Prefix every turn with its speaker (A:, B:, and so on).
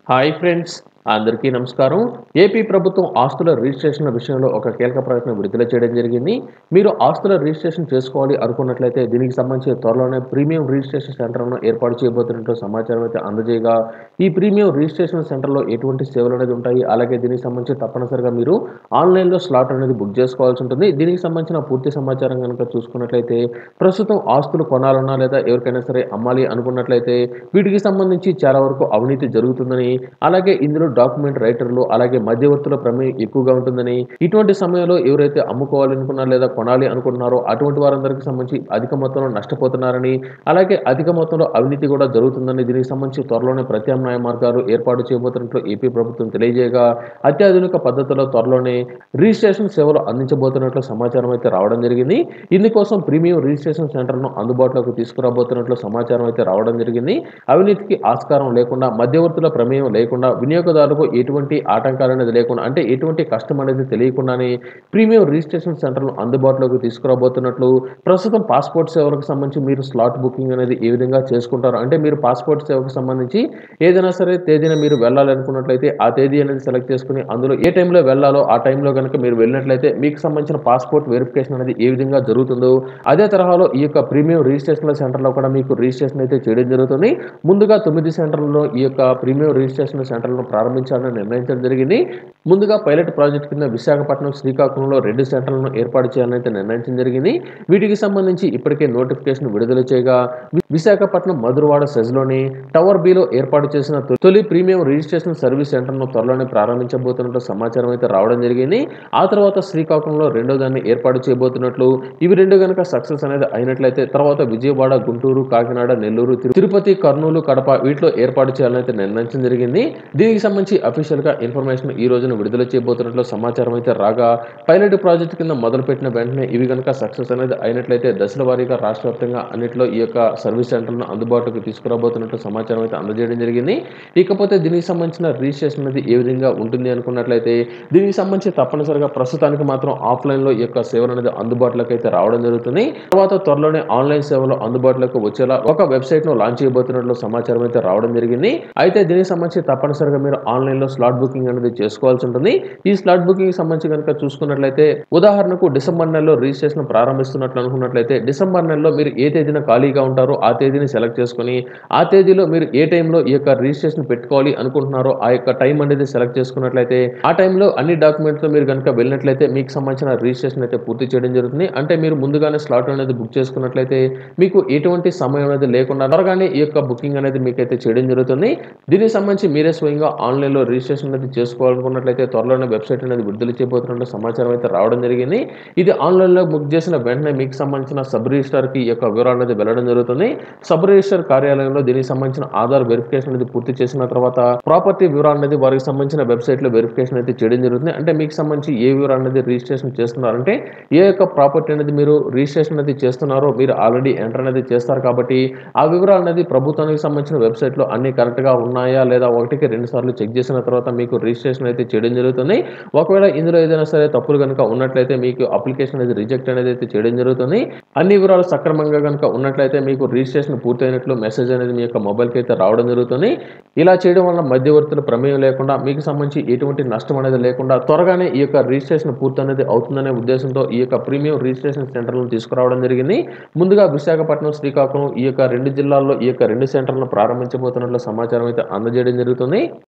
A: Hi friends, అందరికీ నమస్కారం. AP ప్రభుత్వం ఆస్తుల రిజిస్ట్రేషన్ల విషయంలో ఒక కీలక ప్రకటన విడుదల చేయడం జరిగింది. మీరు ఆస్తుల రిజిస్ట్రేషన్ చేసుకోవాలి అనుకున్నట్లయితే దీనికి సంబంధించి త్వరలోనే ప్రీమియం రిజిస్ట్రేషన్ సెంటర్‌ను ఏర్పాటు చేయబోతున్నట్లు సమాచారం అయితే అందజేయగా, ఈ ప్రీమియం రిజిస్ట్రేషన్ సెంటర్‌లో ఎటువంటి సేవలు అనేది ఉంటాయి. అలాగే దీనికి సంబంధించి తప్పనిసరిగా మీరు ఆన్‌లైన్‌లో స్లాట్ అనేది బుక్ చేసుకోవాల్సి ఉంటుంది. దీనికి సంబంధించిన పూర్తి సమాచారం గనుక చూసుకున్నట్లయితే ప్రస్తుతం ఆస్తులు కొనాలన్నా లేదా ఎవరికైనా సరే అమ్మాలి అనుకున్నట్లయితే వీటికి సంబంధించి చాలా వరకు అవినీతి జరుగుతుందని, అలాగే ఇందులో డాక్యుమెంట్ రైటర్లు అలాగే మధ్యవర్తుల ప్రమేయం ఎక్కువగా ఉంటుందని, ఇటువంటి సమయంలో ఎవరైతే అమ్ముకోవాలనుకున్నారో లేదా కొనాలి అనుకుంటున్నారో అటువంటి వారందరికీ సంబంధించి అధిక మొత్తంలో నష్టపోతున్నారని, అలాగే అధిక మొత్తంలో అవినీతి కూడా జరుగుతుందని, దీనికి సంబంధించి త్వరలోనే ప్రత్యామ్నాయ మార్గాలు ఏర్పాటు చేయబోతున్నట్లు ఏపీ ప్రభుత్వం తెలియజేయగా, అత్యాధునిక పద్ధతిలో త్వరలోనే రిజిస్ట్రేషన్ సేవలు అందించబోతున్నట్లు సమాచారం అయితే రావడం జరిగింది. ఇందుకోసం ప్రీమియం రిజిస్ట్రేషన్ సెంటర్‌ను అందుబాటులోకి తీసుకురాబోతున్నట్లు సమాచారం అయితే రావడం జరిగింది. అవినీతికి ఆస్కారం లేకుండా, మధ్యవర్తుల ప్రమేయం లేకుండా, వినియోగదారులకు ఎటువంటి ఆటంకాలు అనేది లేకుండా, అంటే ఎటువంటి కష్టం అనేది తెలియకుండానే ప్రీమియం రిజిస్ట్రేషన్ సెంటర్‌ను అందుబాటులోకి తీసుకురాబోతున్నట్లు, ప్రస్తుతం పాస్‌పోర్ట్ సేవలకు సంబంధించి మీరు స్లాట్ బుకింగ్ అనేది ఏ విధంగా చేసుకుంటారో, అంటే మీరు పాస్‌పోర్ట్ సేవకు సంబంధించి ఏదైనా సరే తేదీన మీరు వెళ్ళాలి అనుకున్నట్లయితే ఆ తేదీ అనేది సెలెక్ట్ చేసుకొని అందులో ఏ టైంలో వెళ్ళాలో ఆ టైంలో గనుక మీరు వెళ్ళినట్లయితే మీకు సంబంధించిన పాస్‌పోర్ట్ వెరిఫికేషన్ అనేది ఏ విధంగా జరుగుతుందో అదే తరహాలో ఈ యొక్క ప్రీమియం రిజిస్ట్రేషన్‌ల సెంటర్‌లో కూడా మీకు రిజిస్ట్రేషన్ అయితే చేయడం జరుగుతుంది. ముందుగా 9 సెంటర్‌లలో ఈ యొక్క ప్రీమియం రిజిస్ట్రేషన్ సెంటర్‌లను ప్రారంభించాలని నిర్ణయించడం జరిగింది. ముందుగా పైలట్ ప్రాజెక్ట్ కింద విశాఖపట్నం, శ్రీకాకుళంలో 2 సెంటర్‌లను ఏర్పాటు చేయాలని అయితే నిర్ణయించడం జరిగింది. వీటికి సంబంధించి ఇప్పటికే నోటిఫికేషన్ విడుదల చేయగా, విశాఖపట్నం మధురవాడ సెజ్‌లోని టవర్ బిలో ఏర్పాటు చేసిన తొలి ప్రీమియం రిజిస్ట్రేషన్ సర్వీస్ సెంటర్‌ను త్వరలోనే ప్రారంభించబోతున్నట్లు సమాచారం అయితే రావడం జరిగింది. ఆ తర్వాత శ్రీకాకుళంలో రెండో దాన్ని ఏర్పాటు చేయబోతున్నట్లు, ఇవి రెండు గనుక సక్సెస్ అనేది అయినట్లయితే తర్వాత విజయవాడ, గుంటూరు, కాకినాడ, నెల్లూరు, తిరుపతి, కర్నూలు, కడప వీటిలో ఏర్పాటు చేయాలని అయితే నిర్ణయించడం జరిగింది. దీనికి సంబంధించి అఫీషియల్‌గా ఇన్ఫర్మేషన్ ఈ రోజున విడుదల చేయబోతున్నట్లు సమాచారం అయితే రాగా, పైలట్ ప్రాజెక్ట్ కింద మొదలుపెట్టిన వెంటనే ఇవి గనుక సక్సెస్ అనేది అయినట్లయితే దశల వారీగా రాష్ట్ర వ్యాప్తంగా అన్నిట్లో ఈ యొక్క సర్వీస్ సెంటర్‌లను అందుబాటులోకి తీసుకురాబోతున్నట్లు సమాచారం అయితే అందజేయడం జరిగింది. ఇకపోతే దీనికి సంబంధించిన రిజిస్ట్రేషన్ అనేది ఏ విధంగా ఉంటుంది అనుకున్నట్లయితే దీనికి సంబంధించి తప్పనిసరిగా ప్రస్తుతానికి మాత్రం ఆఫ్‌లైన్‌లో ఈ యొక్క సేవలు అనేది అందుబాటులోకి అయితే రావడం జరుగుతుంది. తర్వాత త్వరలోనే ఆన్‌లైన్ సేవలు అందుబాటులోకి వచ్చేలా ఒక వెబ్‌సైట్‌ను లాంచ్ చేయబోతున్నట్లు సమాచారం అయితే రావడం జరిగింది. అయితే దీనికి సంబంధించి తప్పనిసరిగా మీరు ఆన్‌లైన్‌లో స్లాట్ బుకింగ్ అనేది చేసుకోవాల్సి ఉంటుంది. ఈ స్లాట్ బుకింగ్‌కి సంబంధించి గనుక చూసుకున్నట్లయితే ఉదాహరణకు డిసెంబర్ నెలలో రిజిస్ట్రేషన్ ప్రారంభిస్తున్నట్లు అనుకున్నట్లయితే డిసెంబర్ నెలలో మీరు ఏ తేదీన ఖాళీగా ఉంటారో ఆ తేదీని సెలెక్ట్ చేసుకొని, ఆ తేదీలో మీరు ఏ టైంలో ఈ యొక్క రిజిస్ట్రేషన్ పెట్టుకోవాలి అనుకుంటున్నారో ఆ యొక్క టైం అనేది సెలెక్ట్ చేసుకున్నట్లయితే ఆ టైంలో అన్ని డాక్యుమెంట్స్‌తో మీరు గనుక వెళ్ళినట్లయితే మీకు సంబంధించిన రిజిస్ట్రేషన్ అయితే పూర్తి చేయడం జరుగుతుంది. అంటే మీరు ముందుగానే స్లాట్ అనేది బుక్ చేసుకున్నట్లయితే మీకు ఎటువంటి సమయం అనేది లేకుండా త్వరగానే ఈ యొక్క బుకింగ్ అనేది మీకైతే చేయడం జరుగుతుంది. దీనికి సంబంధించి మీరే స్వయంగా ఆన్‌లైన్‌లో రిజిస్ట్రేషన్ అనేది చేసుకోవాలనుకున్నట్లయితే త్వరలోనే వెబ్‌సైట్ అనేది విడుదల చేయబోతున్నట్లు సమాచారం అయితే రావడం జరిగింది. ఇది ఆన్‌లైన్‌లో బుక్ చేసిన వెంటనే మీకు సంబంధించిన సబ్ రిజిస్ట్రార్‌కి ఈ యొక్క వివరాలు అనేది వెళ్ళడం జరుగుతుంది. సబ్ రిజిస్ట్రార్ కార్యాలయంలో దీనికి సంబంధించిన ఆధార్ వెరిఫికేషన్ అనేది పూర్తి చేసిన తర్వాత ప్రాపర్టీ వివరాలు అనేది వారికి సంబంధించిన వెబ్‌సైట్‌లో వెరిఫికేషన్ అయితే చేయడం జరుగుతుంది. అంటే మీకు సంబంధించి ఏ వివరాలు అనేది రిజిస్ట్రేషన్ చేస్తున్నారంటే ఏ యొక్క ప్రాపర్టీ అనేది మీరు రిజిస్ట్రేషన్ అనేది చేస్తున్నారో మీరు ఆల్రెడీ ఎంటర్ అనేది చేస్తారు కాబట్టి ఆ వివరాలు అనేది ప్రభుత్వానికి సంబంధించిన వెబ్‌సైట్‌లో అన్నీ కరెక్ట్‌గా ఉన్నాయా లేదా ఒకటికి 2 సార్లు చెక్ చేసిన తర్వాత మీకు రిజిస్ట్రేషన్ అయితే చేయడం జరుగుతుంది. ఒకవేళ ఇందులో ఏదైనా సరే తప్పులు గనుక ఉన్నట్లయితే మీకు అప్లికేషన్ అనేది రిజెక్ట్ అనేది అయితే చేయడం జరుగుతుంది. అన్ని వివరాలు సక్రమంగా గనుక ఉన్నట్లయితే మీకు రిజిస్ట్రేషన్ పూర్తయినట్లు మెసేజ్ అనేది మీ యొక్క మొబైల్‌కి అయితే రావడం జరుగుతుంది. ఇలా చేయడం వల్ల మధ్యవర్తుల ప్రమేయం లేకుండా మీకు సంబంధించి ఎటువంటి నష్టం అనేది లేకుండా త్వరగానే ఈ యొక్క రిజిస్ట్రేషన్ పూర్తి అనేది అవుతుందనే ఉద్దేశంతో ఈ యొక్క ప్రీమియం రిజిస్ట్రేషన్ సెంటర్‌లను తీసుకురావడం జరిగింది. ముందుగా విశాఖపట్నం, శ్రీకాకుళం ఈ యొక్క 2 జిల్లాల్లో ఈ యొక్క 2 సెంటర్‌లను ప్రారంభించబోతున్నట్లు సమాచారం అయితే అందజేయడం జరుగుతుంది.